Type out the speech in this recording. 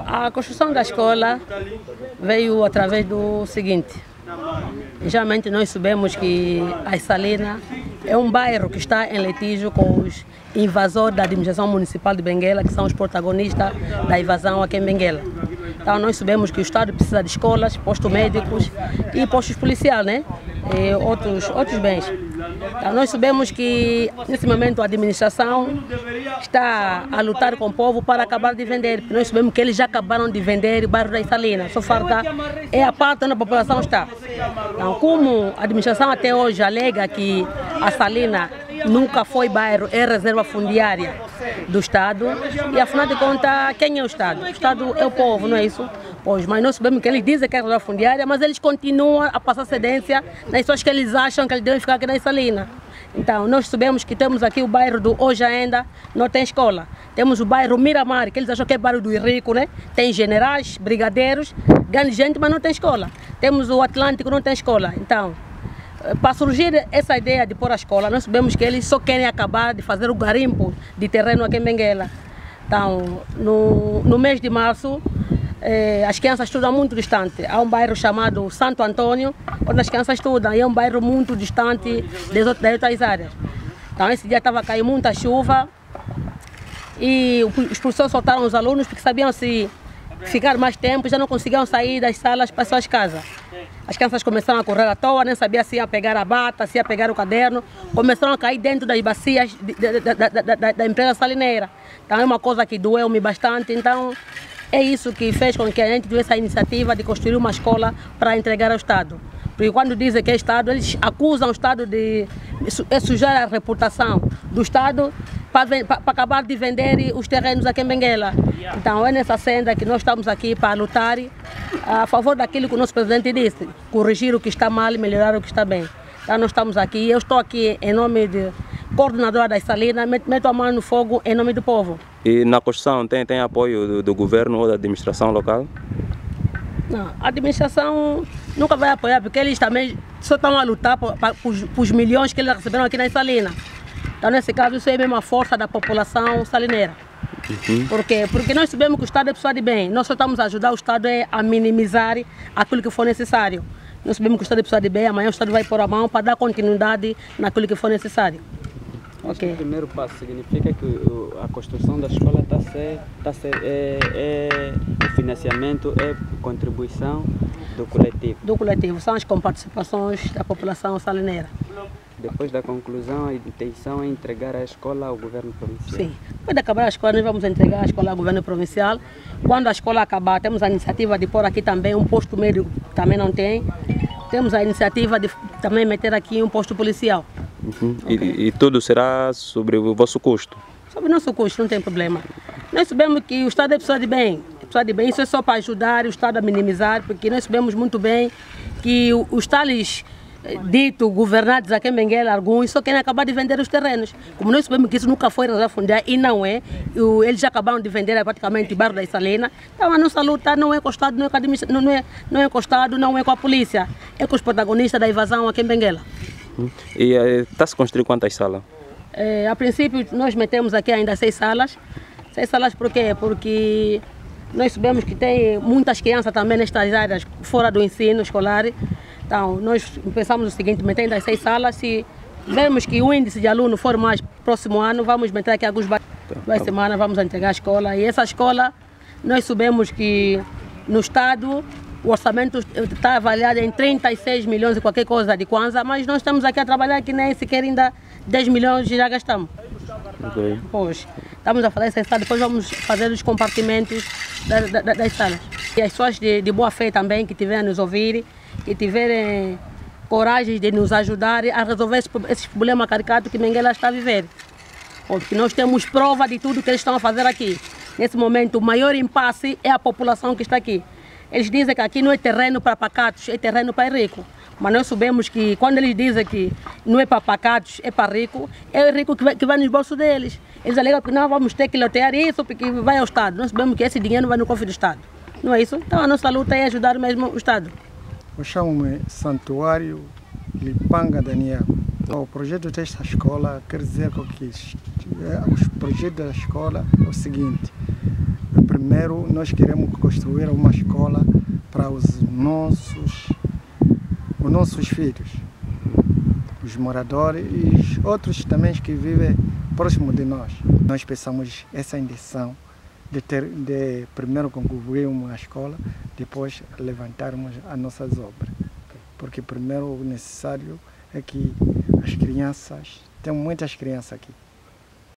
A construção da escola veio através do seguinte. Geralmente nós sabemos que As Salinas é um bairro que está em litígio com os invasores da administração municipal de Benguela, que são os protagonistas da invasão aqui em Benguela. Então nós sabemos que o Estado precisa de escolas, postos médicos e postos policiais, né? E outros bens. Então nós sabemos que nesse momento a administração está a lutar com o povo para acabar de vender, porque nós sabemos que eles já acabaram de vender o bairro das Salinas, só falta é a parte onde a população está. Então, como a administração até hoje alega que a Salina nunca foi bairro, é reserva fundiária do Estado, e afinal de contas, quem é o Estado? O Estado é o povo, não é isso? Pois, mas nós sabemos que eles dizem que é reserva fundiária, mas eles continuam a passar cedência nas pessoas que eles acham que eles devem ficar aqui na Salina. Então, nós sabemos que temos aqui o bairro do Hoje Ainda, não tem escola. Temos o bairro Miramar, que eles acham que é bairro do rico, né? Tem generais, brigadeiros, grande gente, mas não tem escola. Temos o Atlântico, não tem escola. Então, para surgir essa ideia de pôr a escola, nós sabemos que eles só querem acabar de fazer o garimpo de terreno aqui em Benguela. Então, no mês de março, as crianças estudam muito distante. Há um bairro chamado Santo Antônio, onde as crianças estudam, e é um bairro muito distante das outras áreas. Então, esse dia estava a cair muita chuva e os professores soltaram os alunos porque sabiam se ficar mais tempo, já não conseguiam sair das salas para suas casas. As crianças começaram a correr à toa, nem sabiam se ia pegar a bata, se ia pegar o caderno, começaram a cair dentro das bacias da empresa salineira. Então é uma coisa que doeu-me bastante, então é isso que fez com que a gente tivesse a iniciativa de construir uma escola para entregar ao Estado. Porque quando dizem que é Estado, eles acusam o Estado de sujar a reputação do Estado para acabar de vender os terrenos aqui em Benguela. Então é nessa senda que nós estamos aqui para lutar a favor daquilo que o nosso presidente disse, corrigir o que está mal e melhorar o que está bem. Então nós estamos aqui, eu estou aqui em nome de coordenadora das Salinas, meto a mão no fogo em nome do povo. E na construção tem apoio do governo ou da administração local? Não, a administração nunca vai apoiar, porque eles também só estão a lutar por os milhões que eles receberam aqui nas Salinas. Então, nesse caso, isso é mesmo a força da população salineira. Por quê? Porque nós sabemos que o Estado é pessoa de bem. Nós só estamos a ajudar o Estado a minimizar aquilo que for necessário. Nós sabemos que o Estado é pessoa de bem, amanhã o Estado vai pôr a mão para dar continuidade naquilo que for necessário. Okay. O primeiro passo significa que a construção da escola o financiamento é contribuição do coletivo. Do coletivo, são as comparticipações da população salineira. Depois da conclusão, a intenção é entregar a escola ao governo provincial? Sim, depois de acabar a escola, nós vamos entregar a escola ao governo provincial. Quando a escola acabar, temos a iniciativa de pôr aqui também um posto médico, que também não tem. Temos a iniciativa de também meter aqui um posto policial. Okay. E tudo será sobre o vosso custo? Sobre o nosso custo, não tem problema. Nós sabemos que o Estado é pessoa de bem. Isso é só para ajudar o Estado a minimizar, porque nós sabemos muito bem que os tales dito governantes aqui em Benguela, alguns só querem acabar de vender os terrenos. Como nós sabemos que isso nunca foi reserva fundiária e não é, eles já acabaram de vender praticamente o bairro das Salinas. Então a nossa luta não é com o Estado, não é com a administração, não é com a polícia, é com os protagonistas da invasão aqui em Benguela. E está se construindo quantas salas? A princípio nós metemos aqui ainda 6 salas. 6 salas por quê? Porque nós sabemos que tem muitas crianças também nestas áreas fora do ensino escolar. Então, nós pensamos o seguinte, metendo as 6 salas, se vermos que o índice de aluno for mais próximo ano, vamos meter aqui alguns bairros. 2 semanas vamos entregar a escola. E essa escola, nós sabemos que no Estado o orçamento está avaliado em 36 milhões e qualquer coisa de Kwanza, mas nós estamos aqui a trabalhar que nem sequer ainda 10 milhões já gastamos. Okay. Pois, estamos a fazer essa sala, depois vamos fazer os compartimentos das salas. E as pessoas de boa fé também, que tiverem a nos ouvir, que tiverem coragem de nos ajudar a resolver esses problemas caricatos que Benguela está a viver. Porque nós temos prova de tudo que eles estão a fazer aqui. Nesse momento, o maior impasse é a população que está aqui. Eles dizem que aqui não é terreno para pacatos, é terreno para rico. Mas nós sabemos que quando eles dizem que não é para pacatos, é para rico, é o rico que vai nos bolsos deles. Eles alegam que não vamos ter que lotear isso porque vai ao Estado. Nós sabemos que esse dinheiro vai no cofre do Estado. Não é isso? Então a nossa luta é ajudar mesmo o Estado. Eu chamo-me Santuário Lipanga Daniel. O projeto desta escola quer dizer que os projetos da escola é o seguinte. primeiro nós queremos construir uma escola para os nossos filhos, os moradores e outros também que vivem próximo de nós. Nós pensamos essa intenção de primeiro concluir uma escola, depois levantarmos as nossas obras. Porque primeiro o necessário é que as crianças, tem muitas crianças aqui.